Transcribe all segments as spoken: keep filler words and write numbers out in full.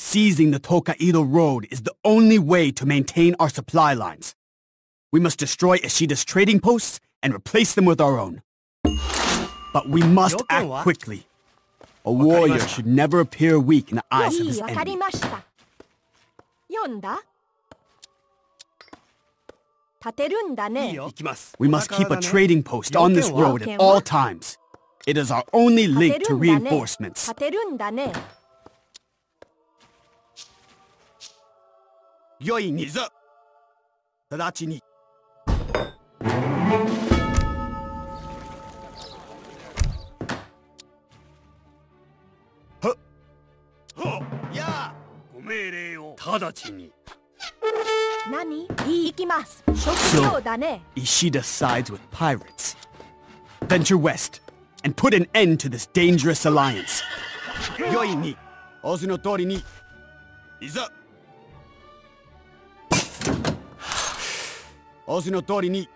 Seizing the Tokaido Road is the only way to maintain our supply lines. We must destroy Ishida's trading posts and replace them with our own. But we must act quickly. A warrior should never appear weak in the eyes of his enemy. We must keep a trading post on this road at all times. It is our only link to reinforcements. Yoi ni. Tadachi ni. So, Ishida sides with pirates. Venture west and put an end to this dangerous alliance. Yoi ni. Ozu no tori ni. Iza. Ozu no tori ni.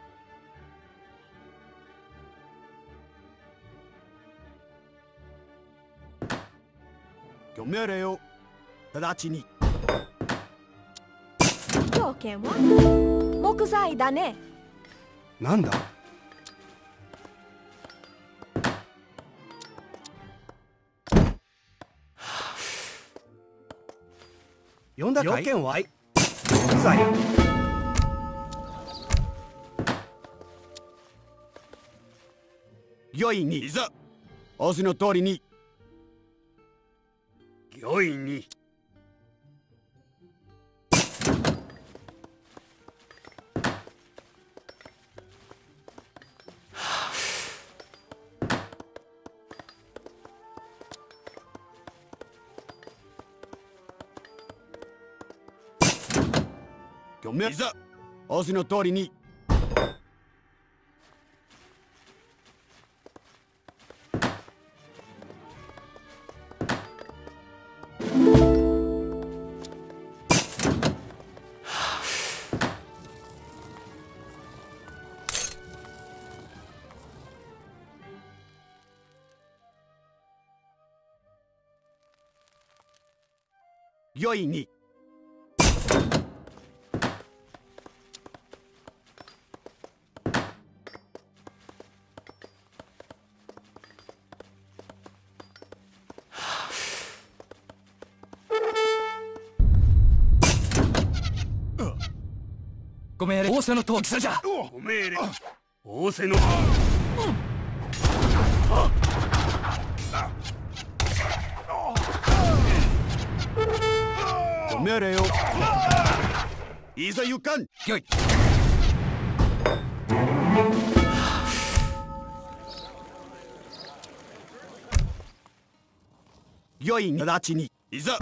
Gyomere yo. Tadachi ni. 条件は木材だね。なんだ？読んだかい？条件は木材。御意にいざ。仰せの通りに。御意に。いざ仰せの通りに。御意に。ご命令仰せのとおりじゃ。ご命令仰せの。ご命令よ。いざ行かん。よい。よい直ちに。いざ。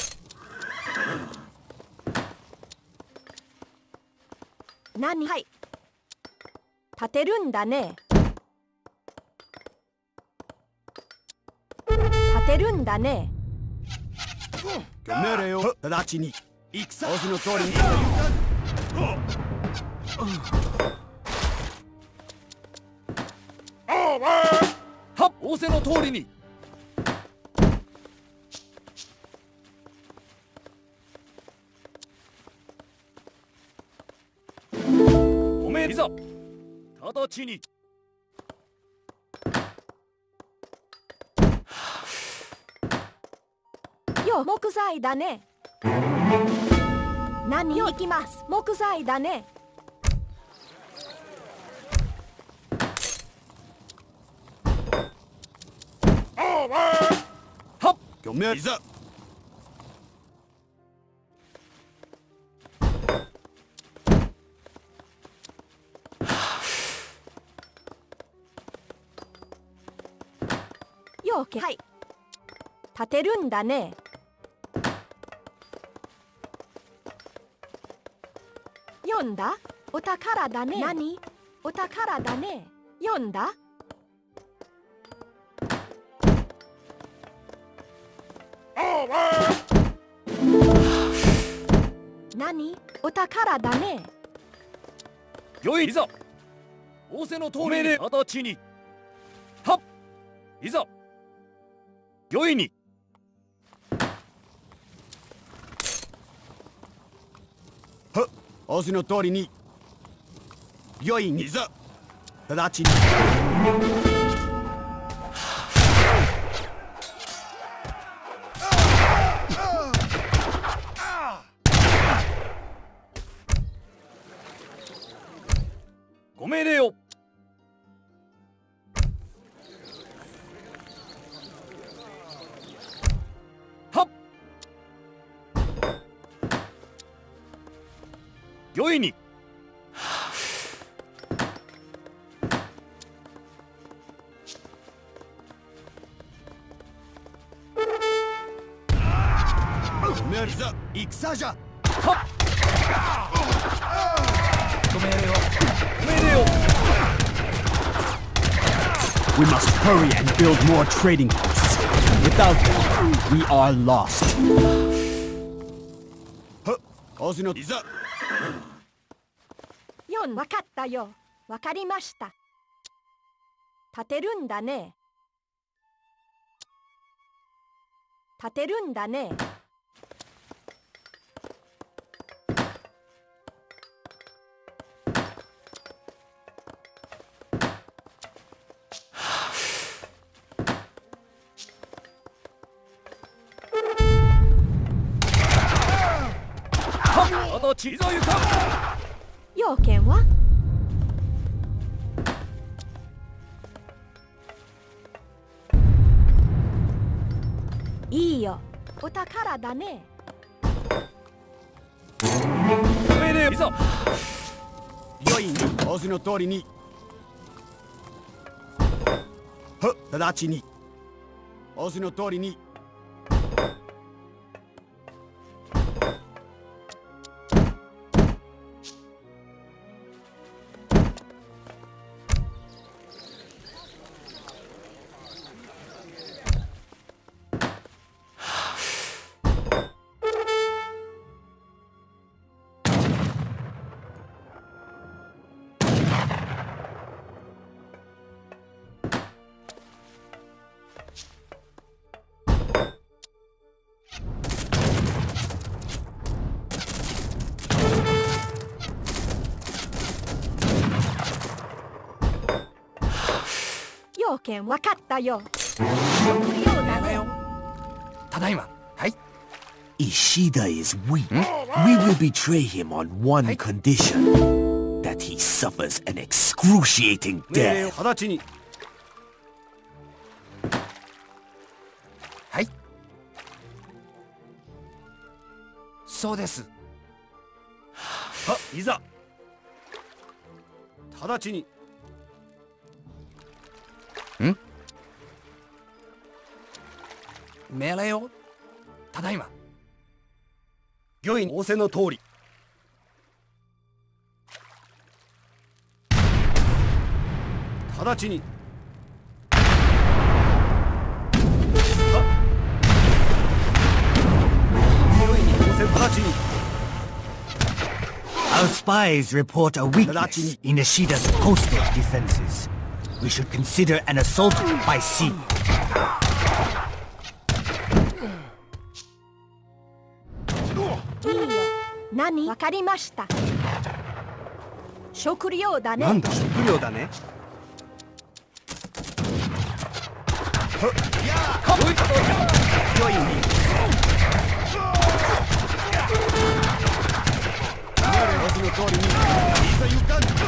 何？はい。立てるんだね。立てるんだね。命令よ。直ちに。戦。仰せの通りに。はっ。仰せの通りに。いざ直ちに。よ、木材だね。何よ、行きます。木材だね。はっ。御命いざ。はい。立てるんだね。読んだ？お宝だね。何？お宝だね。読んだ？何？お宝だね。よい、いざ。仰せの通りに直ちに。はっ。いざ。御意に。 仰せの通りに。御意に。直ちに。 ご命令を。はっ。御意に。 戦じゃ。 はっ。ご命令を。ご命令を。 We must hurry and build more trading posts. Without them, we are lost. はっ、仰せのいざ。 よん、わかったよ。わかりました。立てるんだね。立てるんだね。 いざゆか。 要件は？いいよ、お宝だね。 命令いざ。 御意に。仰せの通りに。はっ、直ちに。仰せの通りに。 要件わかったよ。 ただいま。はい。 Ishida is weak. We will betray him on one condition: that he suffers an excruciating 命令を death. 直ちに。はい。そうです。は、いざ。直ちに。ん？命令を。ただいま。御意仰せの通り。直ちに。御意に仰せ直ちに。 Our spies report a weakness in Ishida's coastal defenses. We should consider an assault by sea. いいよ。何？わかりました。食料だね。 なんだ食料だね。はっ。やあ。よいかどうか。よいに。我の通りに。いざ行かん。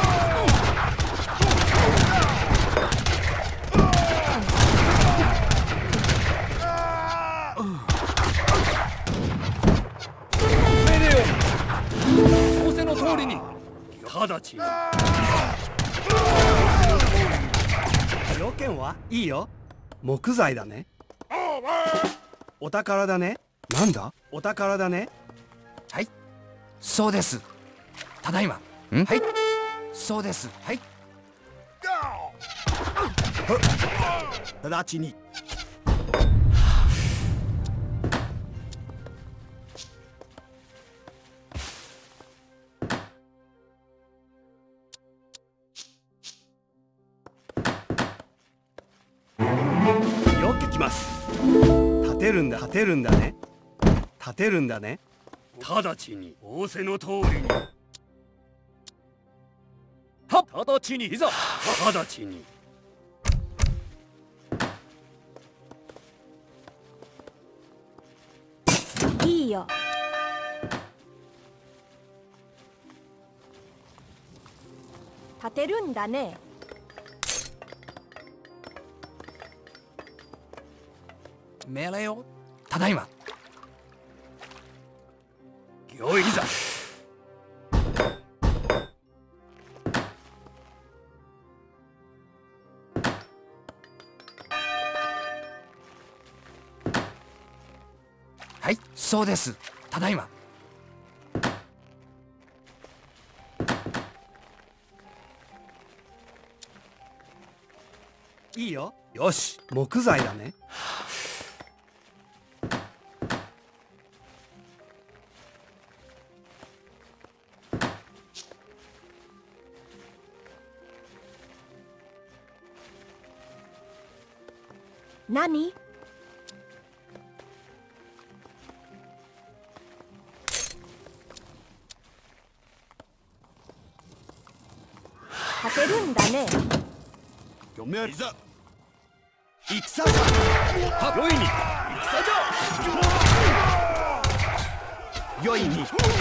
通りに直ちに。要件はいいよ。木材だね。お宝だね。なんだお宝だね。はい。そうです。ただいま。はい。そうです。はい。 直ちに。 立てるんだ立てるんだね。立てるんだね。直ちに仰せの通りに。 直ちにいざ直ちに。 いいよ。立てるんだね。 命令をただいま。よいざ。はい、そうです。ただいま。いいよ。よし、木材だね。 何？立てるんだね。 よめいざ。戦じゃ。 よいに。戦じゃ。 よいに。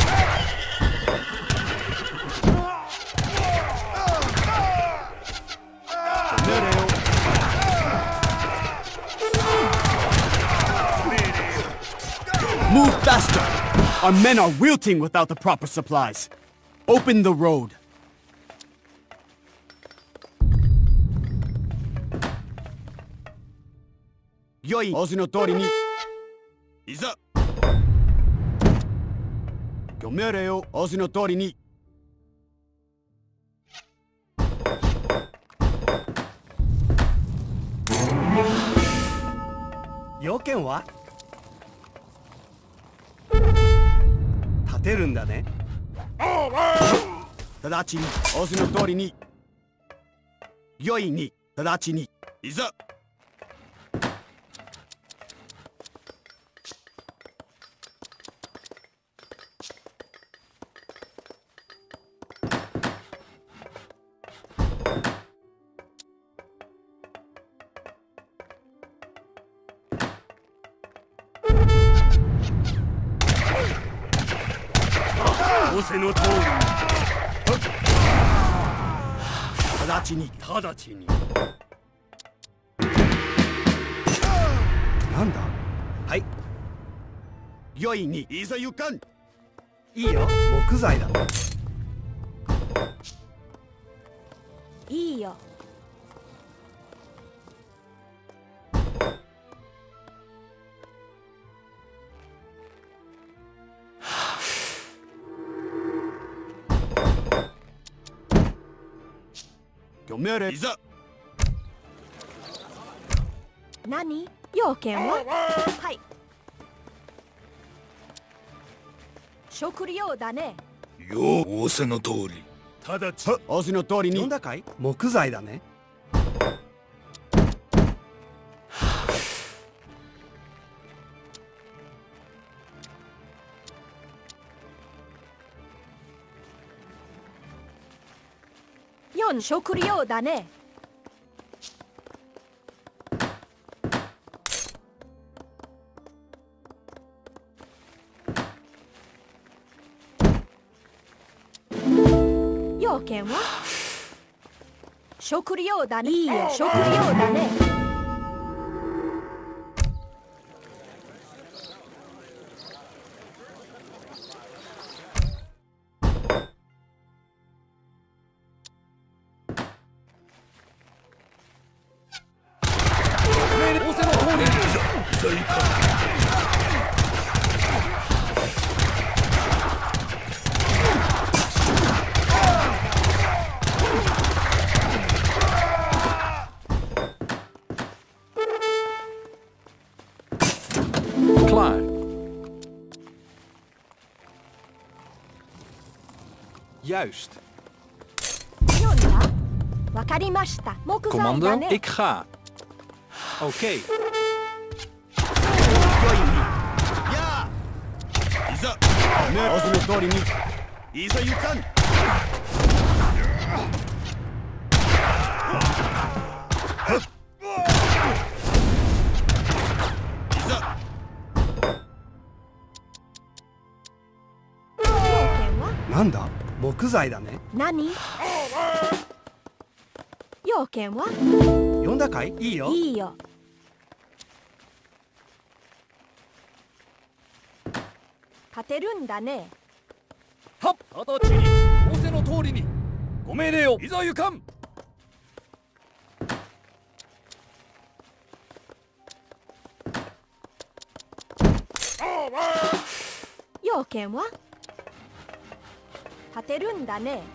命令を。Move faster! Our men are wilting without the proper supplies. Open the road. Yoi, 仰せの通りに。いざ。ご命令を仰せの通りに。 要件は？立てるんだね。 直ちに仰せの通りに。よいに直ちに。いざ。 仰せの通り。 直ちに直ちに。なんだ？はい。 よいにいざゆかん。 いいよ。木材だ。 いいよ。 ご命令いざ。 何？要件は？はい。食料だね。 よう仰せの通り。 直ち。 仰せの通りに。 呼んだかい？木材だね。 四食料だね。要件は？食料だね。いいよ、食料だね。 Juist. 読んだ？わかりました。木材だ Commando, ね。 ik ga. Oké. やあ。いざ。仰せの通りに。いざゆかん。 なんだ、木材だね。 何？要件は？ 呼んだかい？いいよ。 いいよ。勝てるんだね。 はっ、直ちに仰せの通りにご命令を。いざ行かん。 要件は？勝てるんだね。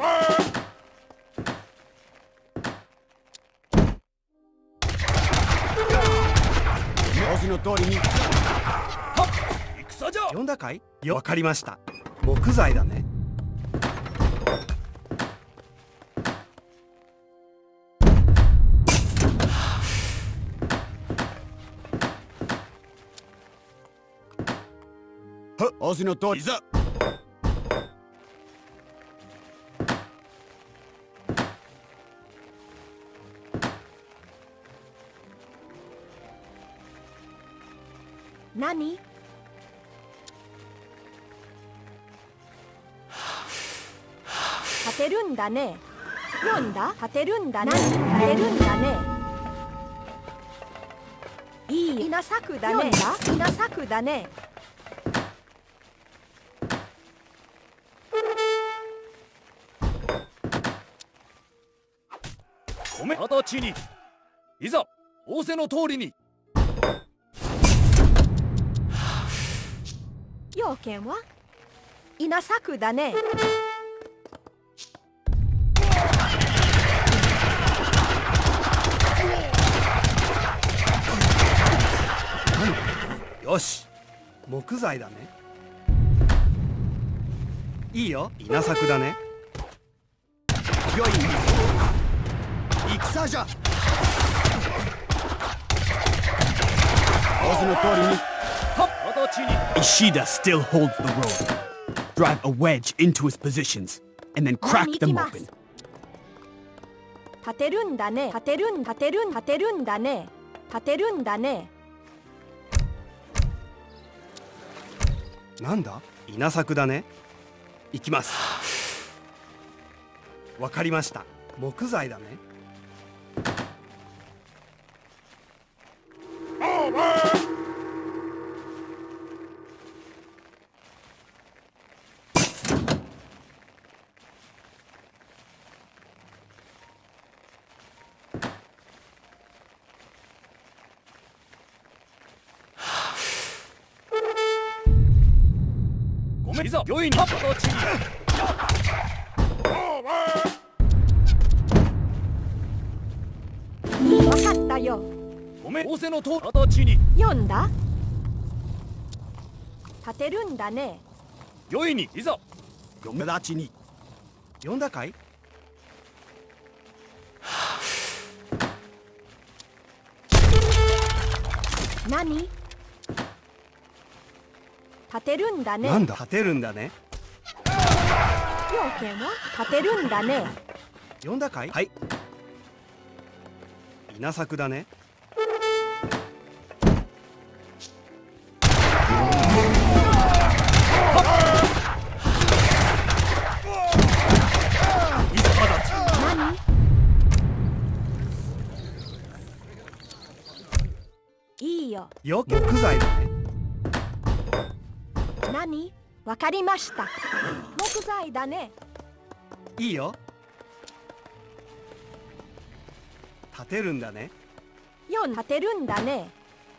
仰せの通りに。 はっ、戦じゃ。 呼んだかい？よ、わかりました。木材だね。 は、仰せの通り。いざ。 何？勝てるんだね。読んだ？勝てるんだね。勝てるんだね。いい稲作だね。稲作だね。 ごめん、直ちにいざ仰せの通りに。 要件は？稲作だね。 よし、木材だね。いいよ、稲作だね。 よい。戦じゃ。仰せの通りに。 はっ、直ちに。 Ishida still holds the road. Drive a wedge into his positions, and then crack them open. 勝てるんだね。勝てるん、勝てるん、勝てるんだね。勝てるんだね。 なんだ、稲作だね。行きます。わかりました。木材だね。 ごめん、いざ御意に。はっ、直ちに。 わかったよ。 ごめん、仰せの通り。直ちに。 読んだ？勝てるんだね。 御意に。いざ。 嫁立ちに。 呼んだかい？ 何？勝てるんだね。 なんだ、勝てるんだね。 要件は？勝てるんだね。 呼んだかい？はい。稲作だね。いざまだ。 何？いいよ。 よ、木材だね。 何？わかりました。木材だね。 いいよ。立てるんだね。 よん、立てるんだね。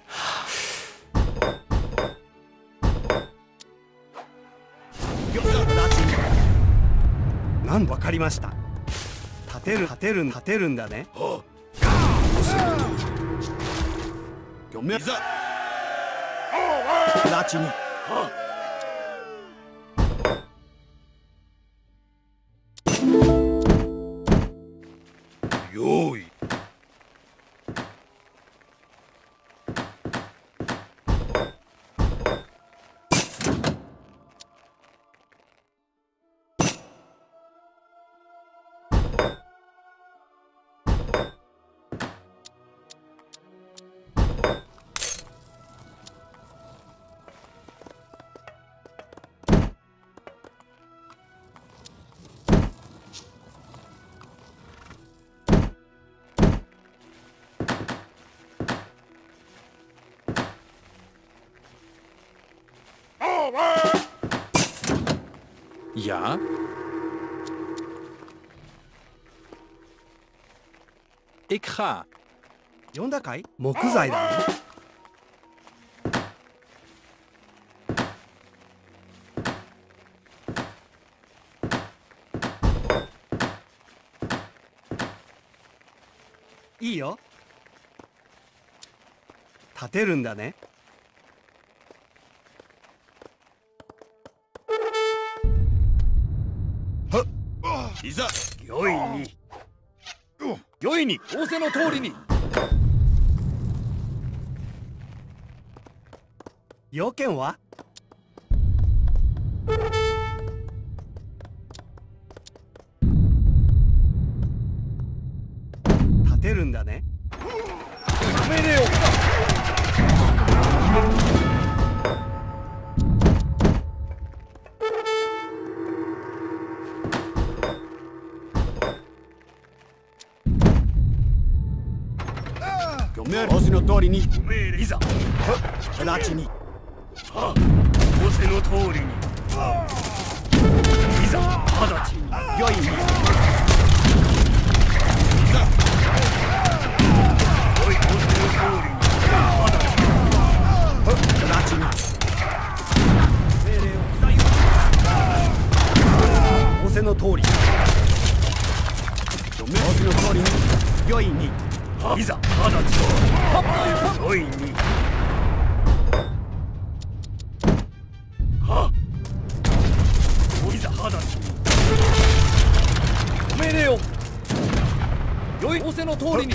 なんだ、わかりました。立てる、立てる、立てるんだね。 はあ、仰せの通り。 嫁いざ。立ちに。 はあ。用意。 Ja? いくか。 呼んだかい？木材だね。いいよ。立てるんだね。 いざ御意に御意に仰せの通りに。 要件は？立てるんだね。 命令を。 仰せの通りに。 いざ直ちに。 仰せの通りに。いざ直ちに。 御意に。 いざおい仰せの通りに。 直ちに。 命令を下よ。 仰せの通り。 仰せの通りに。御意に。 いざ直ちに。御意に。はっいざ直ちに。命令を。良い仰せの通りに。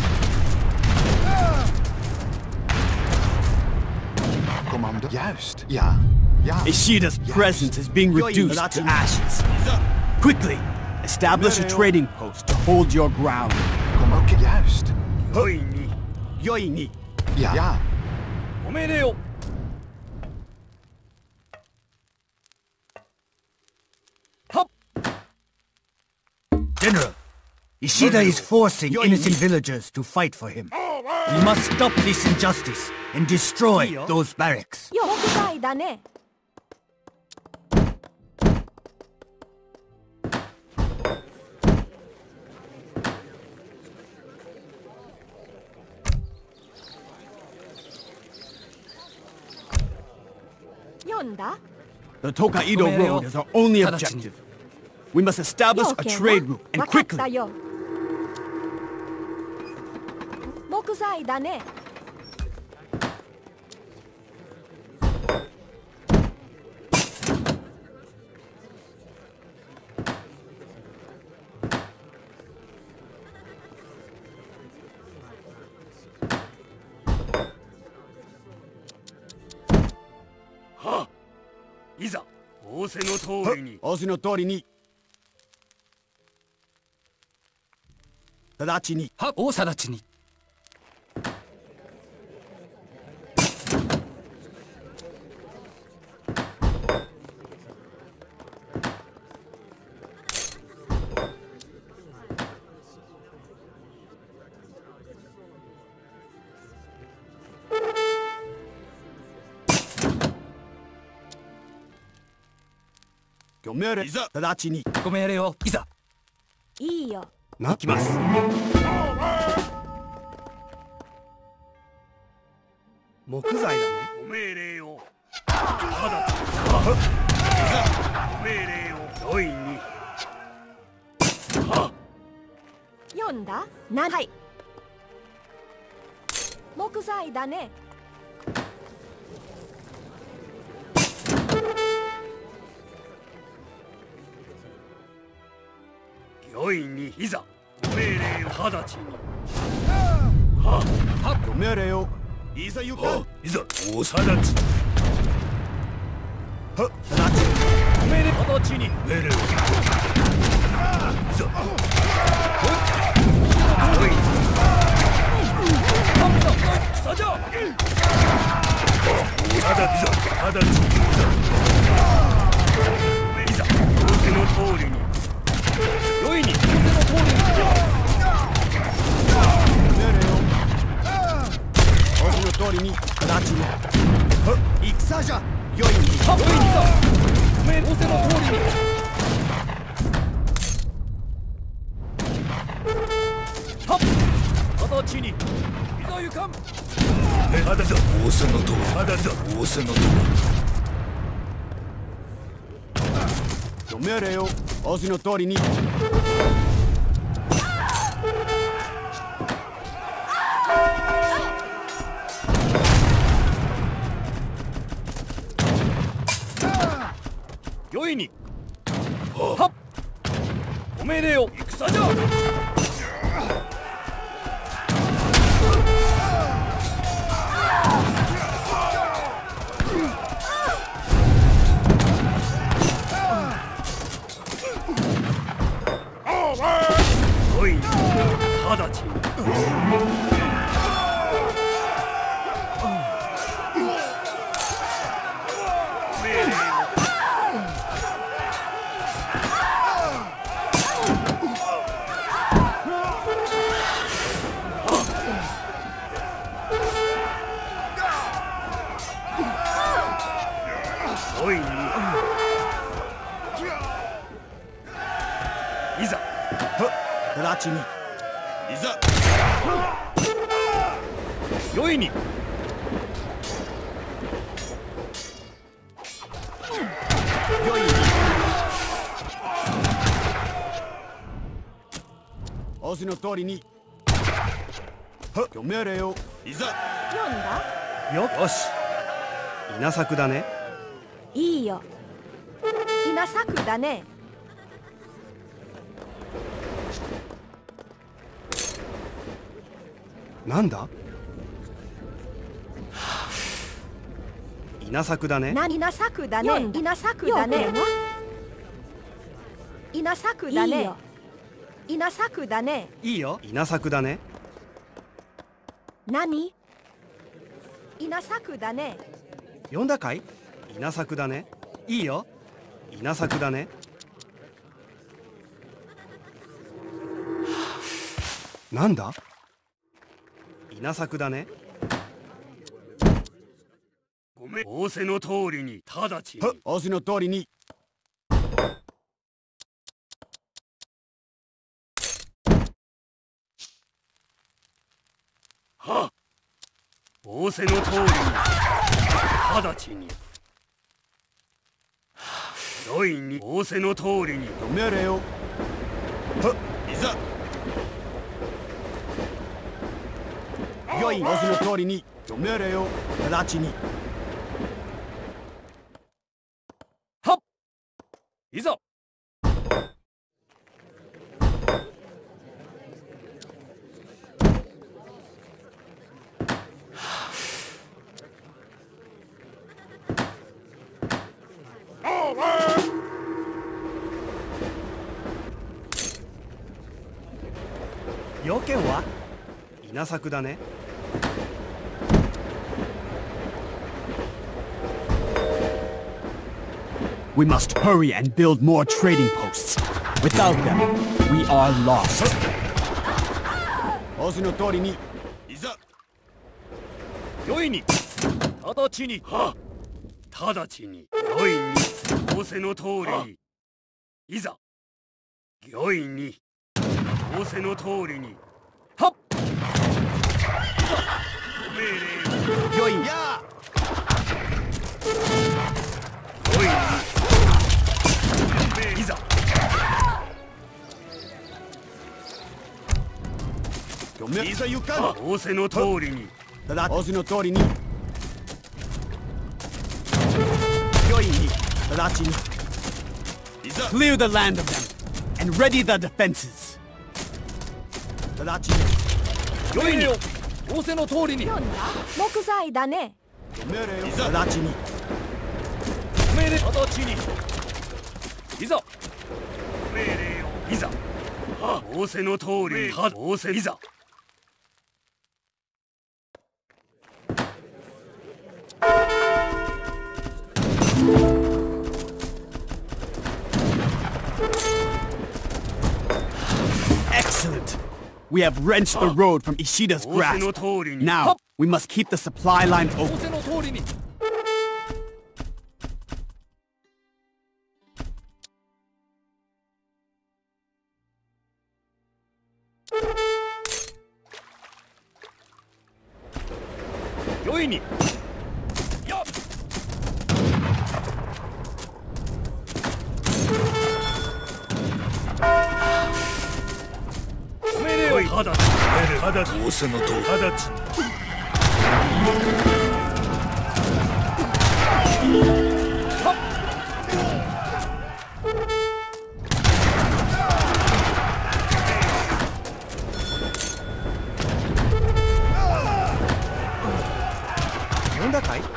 Commander. Juist. Ja. Ja. Ishida's presence is being reduced to ashes. Quickly, establish a trading post to hold your ground. Kom ook juist. 御意に。 御意に。 Ja. Ja. ご命令を。はっ General, Ishida is forcing innocent villagers to fight for him. We must stop this injustice and destroy those barracks. よ木材だね。読んだ？ The Tokaido Road is our only objective. We must establish a trade route and わかった quickly. よ。木材だね。 いざ仰せの通りに。 仰せの通りに。直ちに。 は、大直ちに。 ご命令。いざ。直ちに。 ご命令を。いざ。 いいよ。 行きます。木材だね。 ご命令を。直ちに。いざご命令を。御意に。はっ読んだ？なはい。木材だね。 御意に。いざご命令を。直ちに。はっご命令を。いざ行か。 いざおさだち。 はっ。直ちに。 ご命令。直ちに。命令を。いざ御意に。さじゃおさだち。いざ直ちに。いざ仰せの通りに。良いに仰せの通りに。 命令を。仰せの通りに。直ちに。戦じゃ。良いに。 はっ良いに。仰せの通りに。 ちにいざ行かん。まだぞ仰せのとおり。まだぞ仰せのとおり。 命令よ。仰せの通りに。 よいに。はっ。お命令よ。戦じゃ。おい、直ちに。おいに。いざ。 直ちに。 いざ。よいに。 よいに。仰せの通りに。命令よ。 いざ。 読んだ？ よし。稲作だね。 いいよ。稲作だね。 なんだ？稲作だね。 な、稲作だね。稲作だね。稲作だね。稲作だね。 いいよ。稲作だね。 何？稲作だね。 読んだかい？稲作だね。いいよ。稲作だね。なんだ？稲作だね。 ごめん。仰せの通りに直ちに。 仰せの通りに。 はっ。仰せの通りに直ちに。よいに。仰せの通りに。 命令よ。 いざ。 よい。仰せの通りに。命令よ。直ちに。 はっ。いざ。 要件は？稲作だね。 We must hurry and build more trading posts. Without them, we are lost. 仰せの通りに。 いざ。よいに。直ちに。はっ。直ちに。よいに。仰せの通りに。いざ。よいに。仰せの通りに。はっ。ご命令。 よい。 よいに。いざ。 いざ行かん。 仰せの通りに。 ただ仰せの通りに。よいに。直ちに。 いざ。 Clear the land of them and ready the defenses. 直ちに。 よいに。仰せの通りに。 読んだ？木材だね。 命令よ。直ちに。 命令。直ちに。いざ。命令よ。いざ。仰せの通りに。仰せ。いざ。 Excellent. We have wrenched the road from Ishida's grasp. Now, we must keep the supply line open. 良いに。やっ。命令を直ち。直ち。仰せのとおり。直ち。 呼んだかい？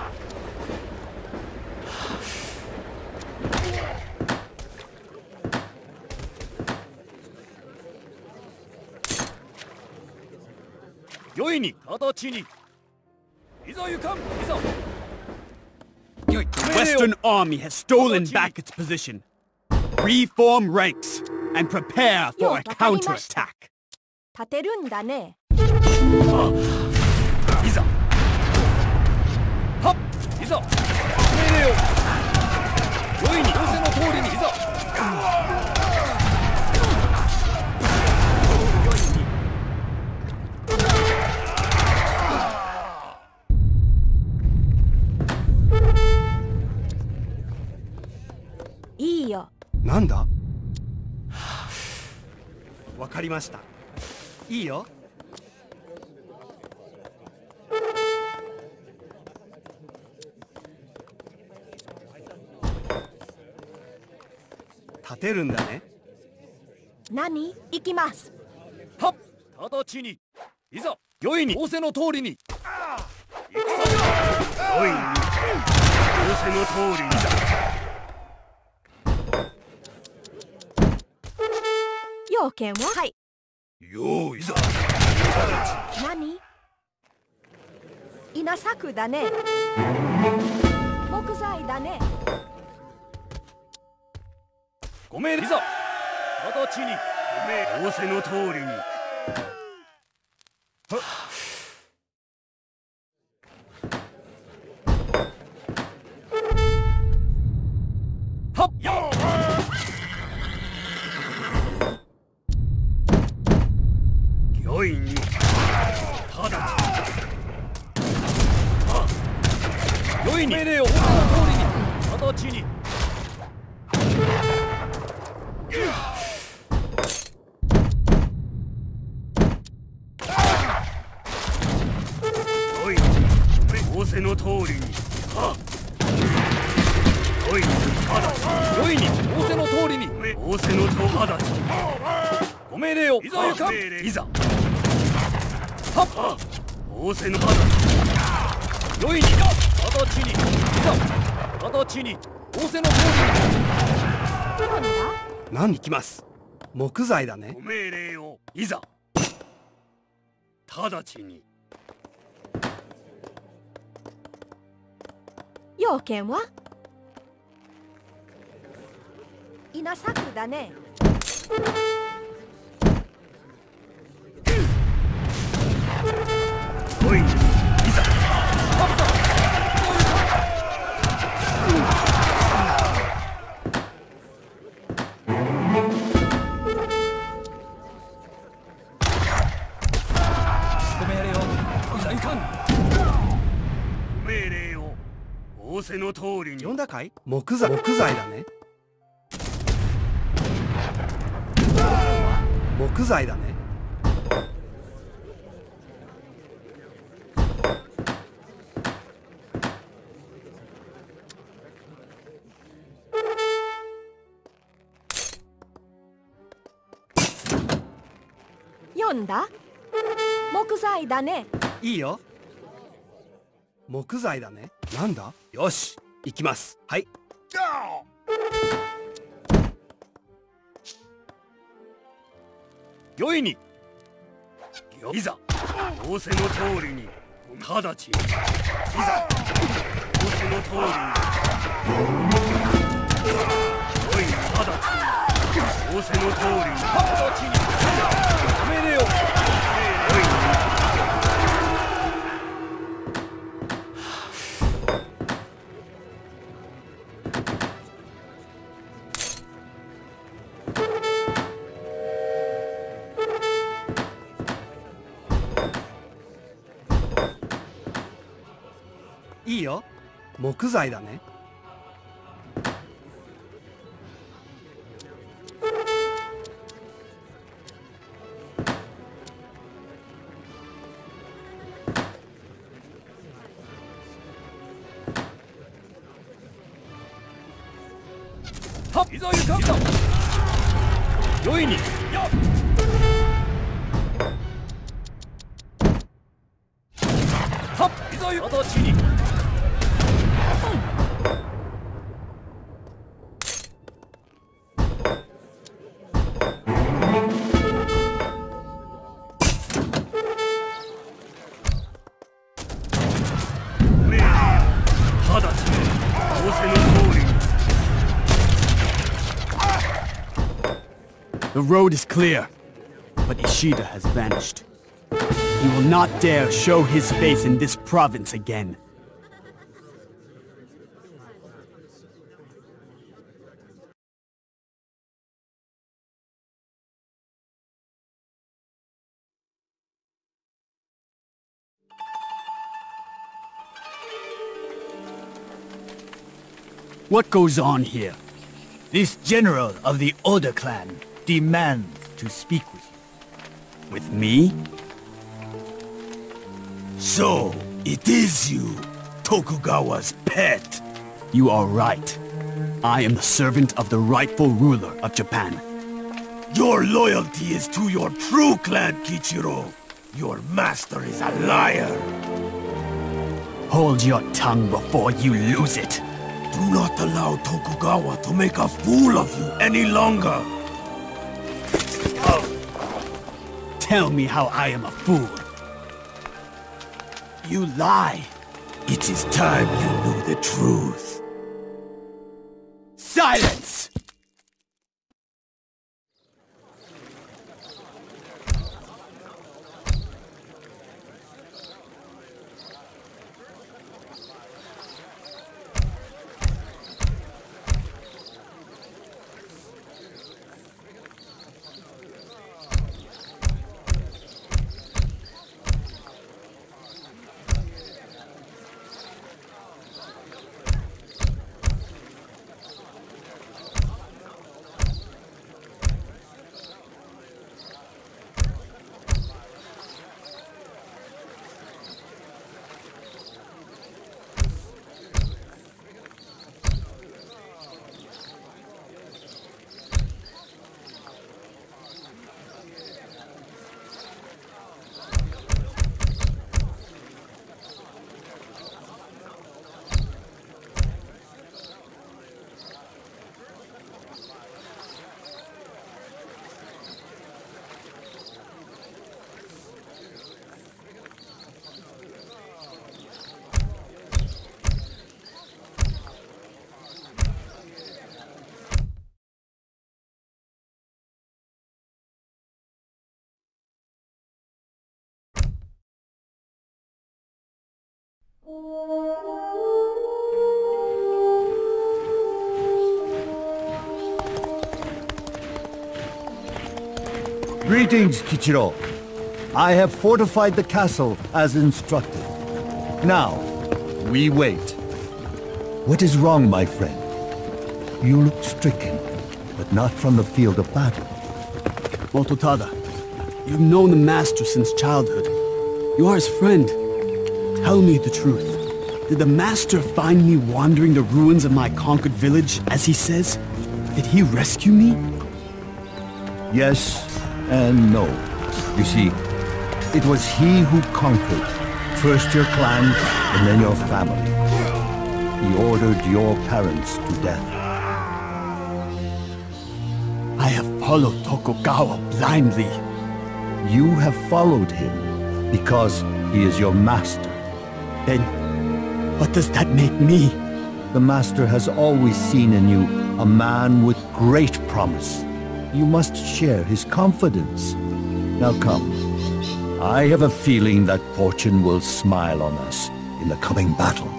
良いに直ちに。いざ行かん。いざ。 The Western Army has stolen back its position. Reform ranks and prepare for a counterattack. 立てるんだね。 いざ。はっ。いざ。命令を。良いに仰せの通りに。いざ。 いいよ。 なんだ？わかりました。いいよ。立てるんだね。 何？行きます。 はっ。直ちに。いざ。良いに仰せの通りに。行くぞ。良いに仰せの通りに。 要件は？はい。 よういざ。 何？稲作だね。木材だね。 ご命令。いざ。直ちに。ご命仰せの通りに。はっ。やっ。御意に。ただち。御意に。命令を仰せの通りに。直ちに。御意に。仰せの通りに。はっ。御意に。ただち。御意に。仰せの通りに。仰せのとただち。ご命令を。いざ行かん。いざ。はっ。仰せのただち。御意に。直ちに。いざ。直ちに。仰せの通りに。 なんだ？ 何行きます。木材だね。 ご命令を。いざ。直ちに。 要件は？稲作だね。 御意に。いざ。ご命令を。いざ行かん。ご命令を。仰せの通りに。 呼んだかい？木材木材だね。木材だね。 読んだ？木材だね。 いいよ。木材だね。なんだ？よし、行きます。はい。 御意に。いざ。仰せの通りに。直ちに。いざ。仰せの通りに。御意に。直ちに。仰せの通りに。直ちに。ご命令を。御意に。 いいよ。木材だね。 はっ、いざ行かんぞ。よいに。やっ。はっ、いざ行かんぞ。直ちに。 The road is clear, but Ishida has vanished. He will not dare show his face in this province again. What goes on here? This general of the Oda clan demands to speak with you. With me? So, it is you, Tokugawa's pet. You are right. I am the servant of the rightful ruler of Japan. Your loyalty is to your true clan, Kichiro. Your master is a liar. Hold your tongue before you lose it. Do not allow Tokugawa to make a fool of you any longer. Tell me how I am a fool. You lie. It is time you knew the truth. Silence! Greetings, Kichiro. I have fortified the castle as instructed. Now, we wait. What is wrong, my friend? You look stricken, but not from the field of battle. Mototada, you've known the master since childhood. You are his friend. Tell me the truth. Did the master find me wandering the ruins of my conquered village, as he says? Did he rescue me? Yes and no. You see, it was he who conquered, first your clan and then your family. He ordered your parents to death. I have followed Tokugawa blindly. You have followed him because he is your master. Then, what does that make me? The master has always seen in you a man with great promise. You must share his confidence. Now come. I have a feeling that fortune will smile on us in the coming battle.